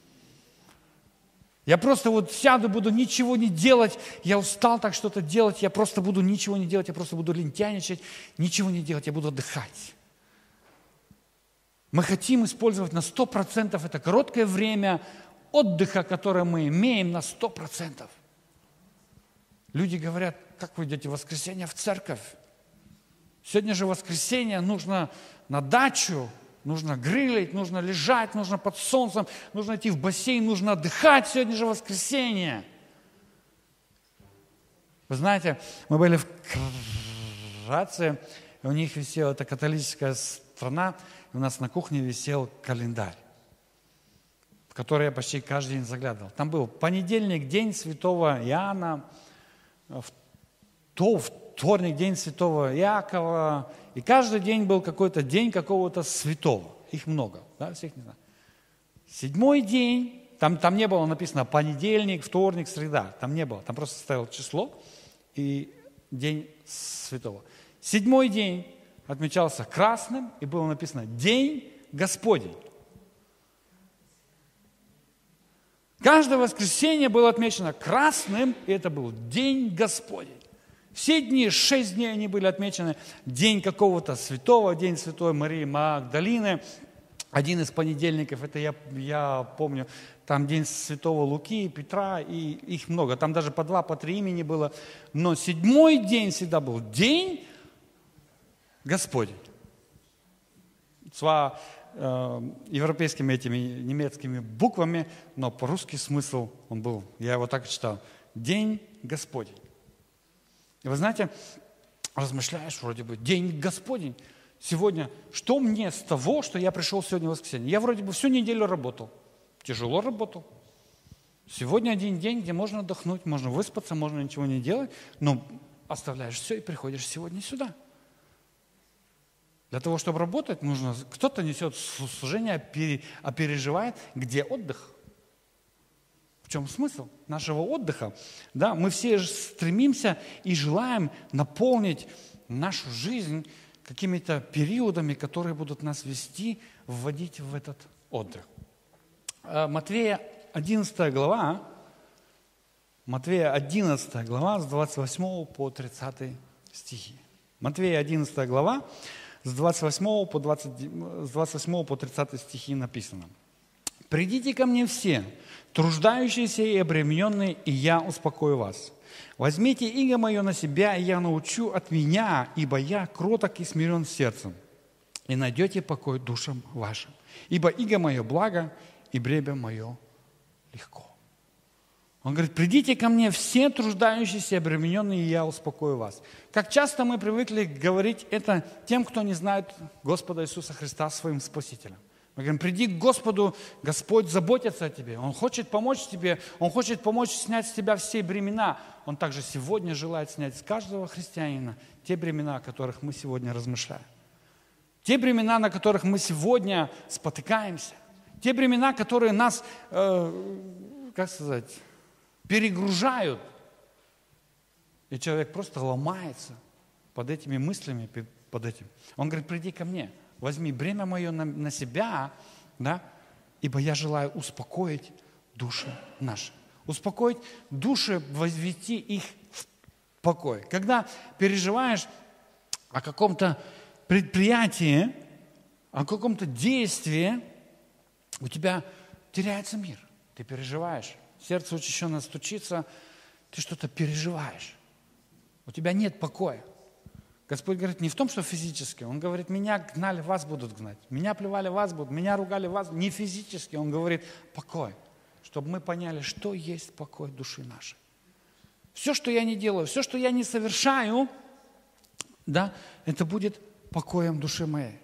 Я просто вот сяду, буду ничего не делать. Я устал так что-то делать. Я просто буду ничего не делать. Я просто буду лентяйничать. Ничего не делать. Я буду отдыхать. Мы хотим использовать на 100% это короткое время отдыха, которое мы имеем на 100%. Люди говорят, как вы идете в воскресенье в церковь? Сегодня же воскресенье, нужно на дачу, нужно грилить, нужно лежать, нужно под солнцем, нужно идти в бассейн, нужно отдыхать. Сегодня же воскресенье. Вы знаете, мы были в Грации, и у них висела, это католическая страна, и у нас на кухне висел календарь, в который я почти каждый день заглядывал. Там был понедельник, день святого Иоанна, вторник, день святого Иакова, и каждый день был какой-то день какого-то святого. Их много, да, всех не знаю. Седьмой день, там не было написано понедельник, вторник, среда, там не было, там просто стояло число и день святого. Седьмой день отмечался красным, и было написано «День Господень». Каждое воскресенье было отмечено красным, и это был День Господень. Все дни, 6 дней они были отмечены. День какого-то святого, день святой Марии Магдалины. Один из понедельников, это я помню, там день святого Луки, Петра, и их много. Там даже по 2, по 3 имени было. Но седьмой день всегда был День Господень. С европейскими этими немецкими буквами, но по-русски смысл он был, я его так и читал, День Господень. И вы знаете, размышляешь вроде бы, День Господень. Сегодня, что мне с того, что я пришел сегодня в воскресенье? Я вроде бы всю неделю работал, тяжело работал. Сегодня один день, где можно отдохнуть, можно выспаться, можно ничего не делать, но оставляешь все и приходишь сегодня сюда. Для того, чтобы работать, нужно, кто-то несет служение, а переживает, где отдых. В чем смысл нашего отдыха? Да, мы все стремимся и желаем наполнить нашу жизнь какими-то периодами, которые будут нас вести, вводить в этот отдых. Матвея 11 глава, с 28 по 30 стихи. Матвея 11 глава, с 28 по 30 стихи написано. «Придите ко мне все, труждающиеся и обремененные, и я успокою вас. Возьмите иго мое на себя, и я научу от меня, ибо я кроток и смирен сердцем, и найдете покой душам вашим. Ибо иго мое благо, и бремя мое легко». Он говорит, придите ко мне все труждающиеся и обремененные, и я успокою вас. Как часто мы привыкли говорить это тем, кто не знает Господа Иисуса Христа своим Спасителем. Мы говорим, приди к Господу, Господь заботится о тебе, Он хочет помочь тебе, Он хочет помочь снять с тебя все бремена. Он также сегодня желает снять с каждого христианина те бремена, о которых мы сегодня размышляем. Те бремена, на которых мы сегодня спотыкаемся. Те бремена, которые нас, перегружают. И человек просто ломается под этими мыслями, под этим. Он говорит, приди ко мне, возьми бремя мое на себя, да, ибо я желаю успокоить души наши. Успокоить души, возвести их в покой. Когда переживаешь о каком-то предприятии, о каком-то действии, у тебя теряется мир. Ты переживаешь. Сердце учащенно стучится, ты что-то переживаешь. У тебя нет покоя. Господь говорит не в том, что физически. Он говорит, меня гнали, вас будут гнать. Меня плевали, вас будут. Меня ругали, вас. Не физически. Он говорит, покой. Чтобы мы поняли, что есть покой души нашей. Все, что я не делаю, все, что я не совершаю, да, это будет покоем души моей.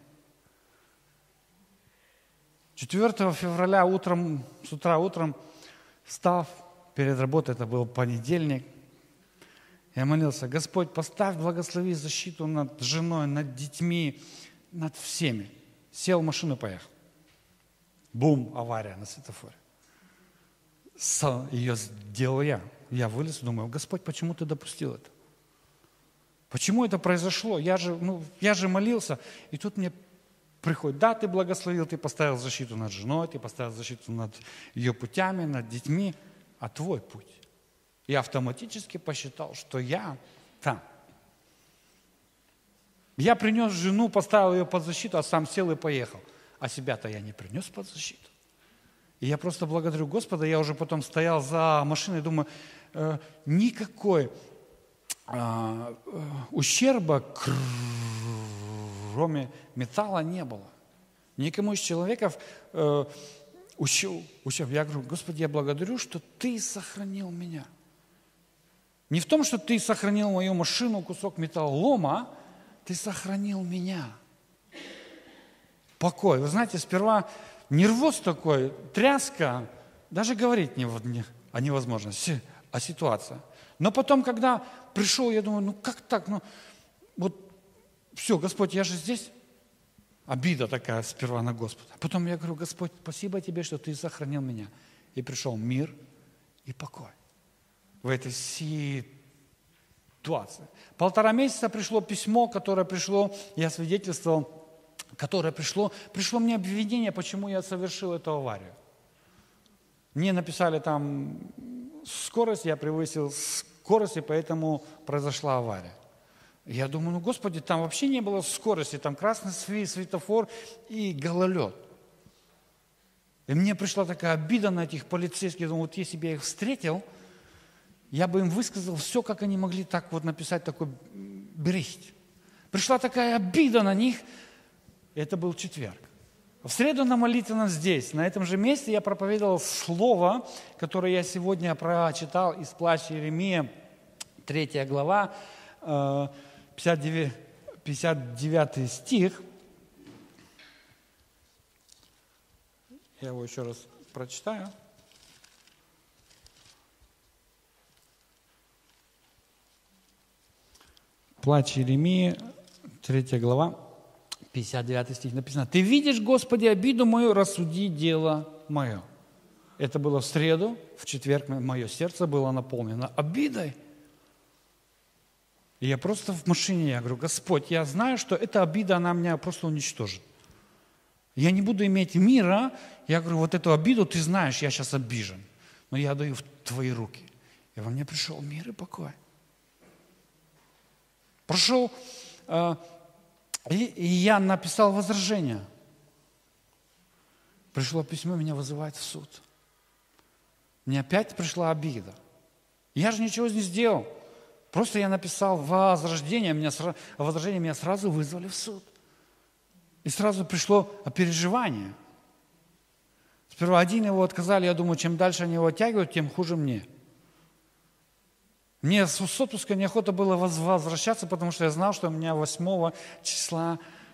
4 февраля с утра утром, встав перед работой, это был понедельник, я молился, Господь, поставь, благослови защиту над женой, над детьми, над всеми. Сел в машину, поехал. Бум, авария на светофоре. Ее сделал я. Я вылез, думаю, Господь, почему ты допустил это? Почему это произошло? Я же молился, и тут мне приходит, да, ты благословил, ты поставил защиту над женой, ты поставил защиту над ее путями, над детьми, а твой путь. Я автоматически посчитал, что я там. Я принес жену, поставил ее под защиту, а сам сел и поехал. А себя-то я не принес под защиту. И я просто благодарю Господа, я уже потом стоял за машиной и думаю, никакой ущерба, кроме металла, не было. Никому из человеков ущерб. Я говорю, Господи, я благодарю, что Ты сохранил меня. Не в том, что Ты сохранил мою машину, кусок металлолома, Ты сохранил меня. Покой. Вы знаете, сперва нервоз такой, тряска, даже говорить о невозможности, о ситуации. Но потом, когда пришел, я думаю, как так? Все, Господь, я же здесь. Обида такая сперва на Господа. Потом я говорю, Господь, спасибо Тебе, что Ты сохранил меня. И пришел мир и покой в этой ситуации. 1,5 месяца пришло письмо, которое пришло, я свидетельствовал, которое пришло мне обвинение, почему я совершил эту аварию. Мне написали там скорость, я превысил скорость, и поэтому произошла авария. Я думаю, Господи, там вообще не было скорости, там красный светофор и гололед. И мне пришла такая обида на этих полицейских, я думаю, если бы я их встретил, я бы им высказал все, как они могли так написать такой брехт. Пришла такая обида на них. Это был четверг. В среду на молитвенном здесь, на этом же месте, я проповедовал слово, которое я сегодня прочитал из плача Иеремия, 3 глава, 59 стих. Я его еще раз прочитаю. Плач Иеремии, 3 глава, 59 стих написано. «Ты видишь, Господи, обиду мою, рассуди дело мое». Это было в среду, в четверг мое сердце было наполнено обидой. И я просто в машине, я говорю, Господь, я знаю, что эта обида, она меня просто уничтожит. Я не буду иметь мира. Я говорю, эту обиду, ты знаешь, я сейчас обижен. Но я даю в Твои руки. И во мне пришел мир и покой. Прошел, и я написал возражение. Пришло письмо, меня вызывает в суд. Мне опять пришла обида. Я же ничего не сделал. Просто я написал возражение, меня сразу вызвали в суд. И сразу пришло переживание. Сперва один его отказали, я думаю, чем дальше они его оттягивают, тем хуже мне. Мне с отпуска неохота было возвращаться, потому что я знал, что у меня 8 числа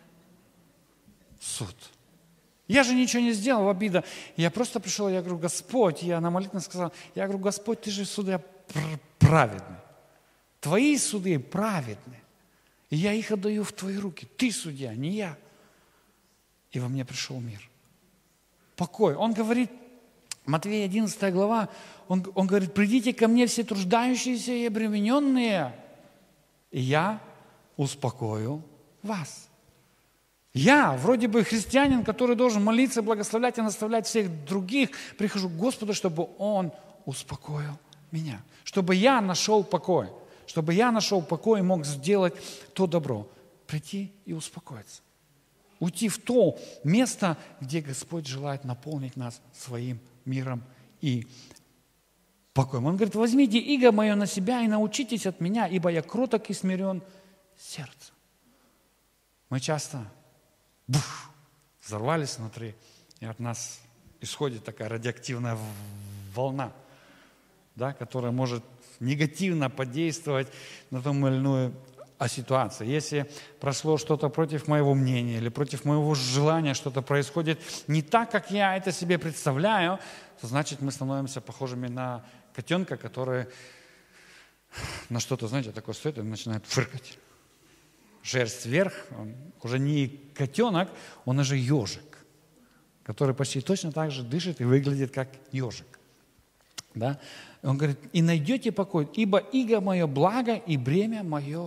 суд. Я же ничего не сделал, обида. Я просто пришел, я говорю, Господь, я на молитве сказал, я говорю, Господь, Ты же судья праведный. Твои суды праведны. И я их отдаю в Твои руки. Ты судья, не я. И во мне пришел мир. Покой. Он говорит, Матвея 11 глава, он говорит, придите ко мне все труждающиеся и обремененные, и я успокою вас. Я, вроде бы христианин, который должен молиться, благословлять и наставлять всех других, прихожу к Господу, чтобы Он успокоил меня. Чтобы я нашел покой. Чтобы я нашел покой и мог сделать то добро. Прийти и успокоиться. Уйти в то место, где Господь желает наполнить нас своим миром и покоем. Он говорит, возьмите иго мое на себя и научитесь от меня, ибо я кроток и смирен сердцем. Мы часто взорвались внутри, и от нас исходит такая радиоактивная волна, да, которая может негативно подействовать на ту или иную ситуацию. Если прошло что-то против моего мнения или против моего желания, что-то происходит не так, как я это себе представляю, то значит мы становимся похожими на котенка, который на что-то, знаете, такое стоит и начинает фыркать. Шерсть вверх, он уже не котенок, он уже ежик, который почти точно так же дышит и выглядит как ежик. Да? Он говорит, и найдете покой, ибо иго мое благо, и бремя мое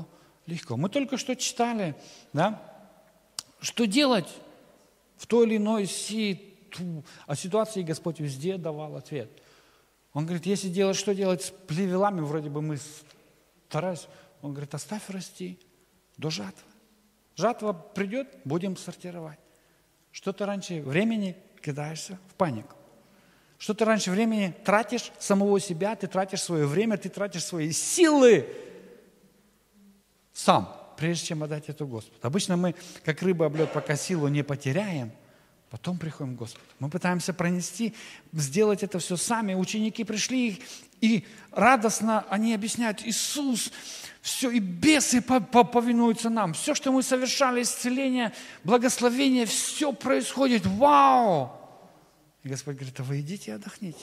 легко. Мы только что читали, да, что делать в той или иной ситуации, Господь везде давал ответ. Он говорит, если делать, что делать с плевелами, вроде бы мы старались, он говорит, оставь расти до жатвы. Жатва придет, будем сортировать. Что ты раньше времени кидаешься в панику. Что ты раньше времени тратишь самого себя, ты тратишь свое время, ты тратишь свои силы сам, прежде чем отдать это Господу. Обычно мы, как рыба об лед, пока силу не потеряем, потом приходим к Господу. Мы пытаемся пронести, сделать это все сами. Ученики пришли, и радостно они объясняют, Иисус, все, и бесы повинуются нам. Все, что мы совершали, исцеление, благословение, все происходит. Вау! И Господь говорит, а вы идите и отдохните.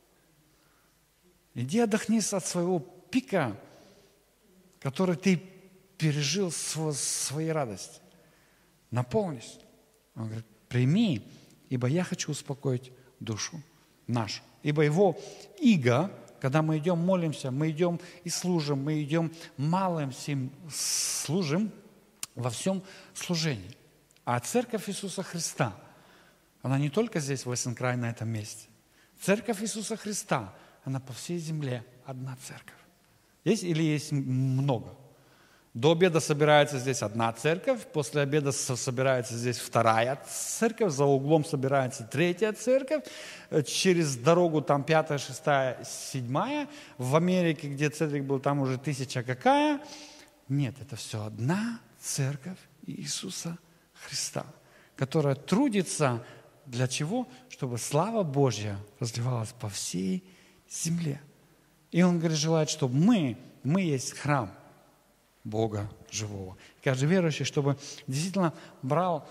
Иди отдохни от своего пика, который ты пережил своей радости. Наполнись. Он говорит, прими, ибо я хочу успокоить душу нашу. Ибо его иго, когда мы идем молимся, мы идем и служим, мы идем малым всем служим во всем служении. А церковь Иисуса Христа, она не только здесь, в Эссенкрай, на этом месте. Церковь Иисуса Христа, она по всей земле одна церковь. Есть или есть много? До обеда собирается здесь одна церковь, после обеда собирается здесь вторая церковь, за углом собирается третья церковь, через дорогу там 5-я, 6-я, 7-я, в Америке, где церковь был, там уже 1000 какая. Нет, это все одна церковь Иисуса Христа, которая трудится для чего? Чтобы слава Божья разливалась по всей земле. И Он говорит, желает, чтобы мы есть храм Бога живого. Каждый верующий, чтобы действительно брал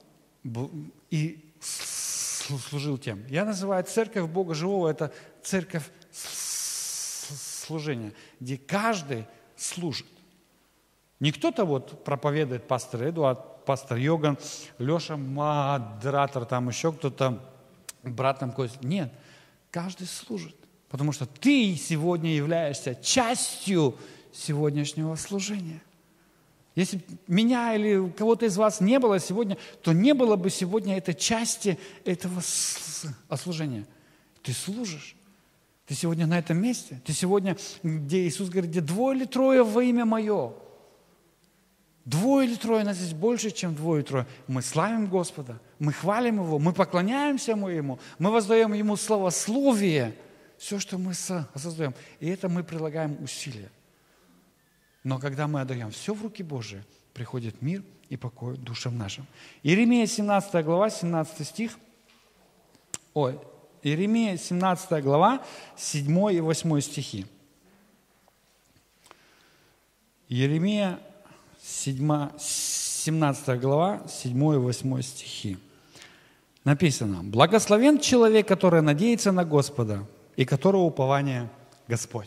и служил тем. Я называю церковь Бога живого, это церковь служения, где каждый служит. Не кто-то вот проповедует, пастор Эдуард, пастор Йоган, Леша, модератор, там еще кто-то, брат там какой-то. Нет, каждый служит. Потому что ты сегодня являешься частью сегодняшнего служения. Если меня или кого-то из вас не было сегодня, то не было бы сегодня этой части этого служения. Ты служишь. Ты сегодня на этом месте. Ты сегодня, где Иисус говорит, где 2 или 3 во имя Мое. 2 или 3 нас здесь больше, чем 2 или 3. Мы славим Господа, мы хвалим Его, мы поклоняемся Ему, мы воздаем Ему славословие. Все, что мы создаем. И это мы прилагаем усилия. Но когда мы отдаем все в руки Божии, приходит мир и покой душам нашим. Иеремия 17 глава, 17 стих. Иеремия 17 глава, 7 и 8 стихи. Иеремия 17 глава, 7 и 8 стихи. Написано: «Благословен человек, который надеется на Господа, и которого упование Господь».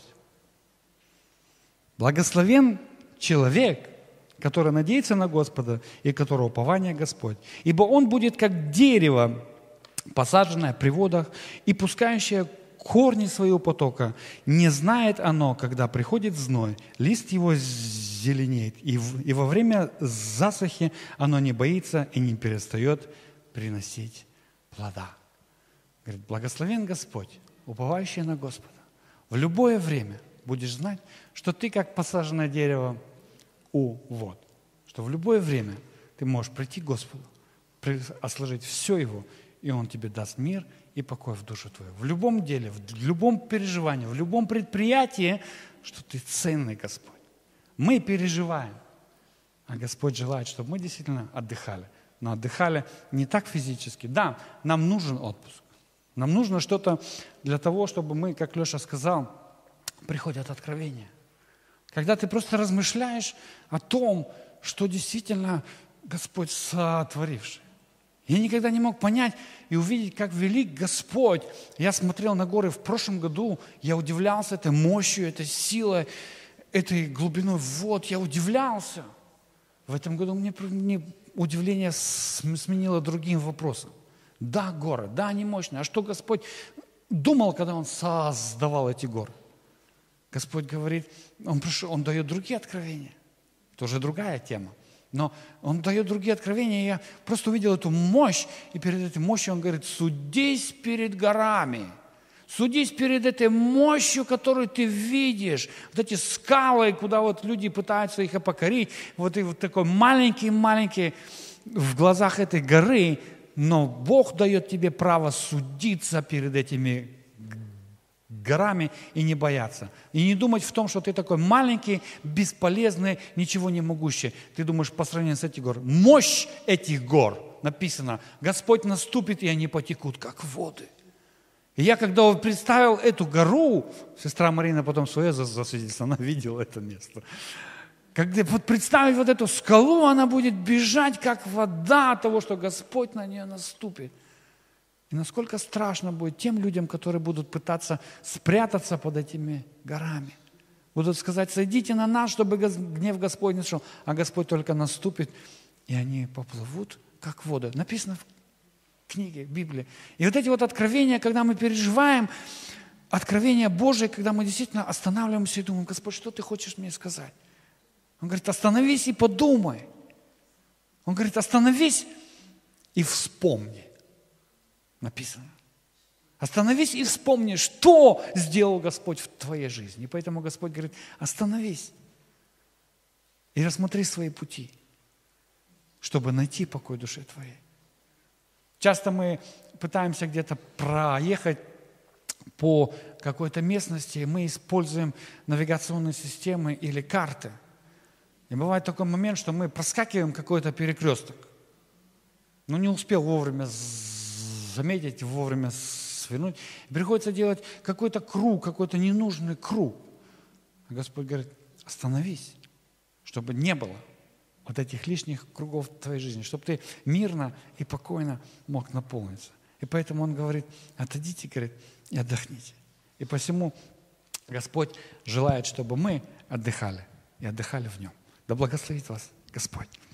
Благословен человек, который надеется на Господа, и которого упование Господь. Ибо он будет как дерево, посаженное при водах, и пускающее корни свои у потока. Не знает оно, когда приходит зной, лист его зеленеет, и во время засухи оно не боится и не перестает приносить плода. Говорит, благословен Господь, уповающий на Господа. В любое время будешь знать, что ты как посаженное дерево у вод. Что в любое время ты можешь прийти к Господу, осложить все Его, и Он тебе даст мир и покой в душу твою. В любом деле, в любом переживании, в любом предприятии, что ты ценный, Господь. Мы переживаем, а Господь желает, чтобы мы действительно отдыхали. Но отдыхали не так физически. Да, нам нужен отпуск. Нам нужно что-то для того, чтобы мы, как Леша сказал, приходят откровения. Когда ты просто размышляешь о том, что действительно Господь сотворивший. Я никогда не мог понять и увидеть, как велик Господь. Я смотрел на горы в прошлом году, я удивлялся этой мощью, этой силой, этой глубиной вод. Я удивлялся. В этом году мне удивление сменило другим вопросом. Да, горы, да, они мощные. А что Господь думал, когда Он создавал эти горы? Господь говорит, Он дает другие откровения. Это уже другая тема. Но Он дает другие откровения, и я просто увидел эту мощь, и перед этой мощью Он говорит: судись перед горами. Судись перед этой мощью, которую ты видишь. Вот эти скалы, куда вот люди пытаются их покорить, вот и вот такой маленький в глазах этой горы, но Бог дает тебе право судиться перед этими горами и не бояться. И не думать в том, что ты такой маленький, бесполезный, ничего не могущий. Ты думаешь, по сравнению с этими горами. Мощь этих гор, написано, Господь наступит, и они потекут, как воды. И я, когда представил эту гору, сестра Марина потом свое засвидетельствовала, она видела это место. Когда вот представить вот эту скалу, она будет бежать, как вода от того, что Господь на нее наступит. И насколько страшно будет тем людям, которые будут пытаться спрятаться под этими горами. Будут сказать: сойдите на нас, чтобы гнев Господень шел. А Господь только наступит, и они поплывут, как вода. Написано в книге, в Библии. И вот эти вот откровения, когда мы переживаем, откровения Божие, когда мы действительно останавливаемся и думаем: Господь, что ты хочешь мне сказать? Он говорит: остановись и подумай. Он говорит: остановись и вспомни. Написано. Остановись и вспомни, что сделал Господь в твоей жизни. И поэтому Господь говорит: остановись и рассмотри свои пути, чтобы найти покой душе твоей. Часто мы пытаемся где-то проехать по какой-то местности, и мы используем навигационные системы или карты. И бывает такой момент, что мы проскакиваем какой-то перекресток, но не успел вовремя заметить, вовремя свернуть. И приходится делать какой-то круг, какой-то ненужный круг. А Господь говорит: остановись, чтобы не было вот этих лишних кругов в твоей жизни, чтобы ты мирно и покойно мог наполниться. И поэтому Он говорит: отойдите, говорит, и отдохните. И посему Господь желает, чтобы мы отдыхали и отдыхали в Нем. Да благословит вас Господь.